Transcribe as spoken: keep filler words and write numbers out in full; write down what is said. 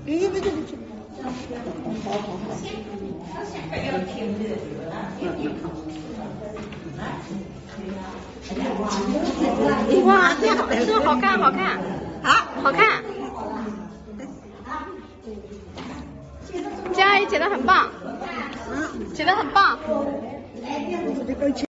对对对对。好好好。 哇，这好，这好看，好看啊， 好看。佳怡剪得很棒，剪得很棒。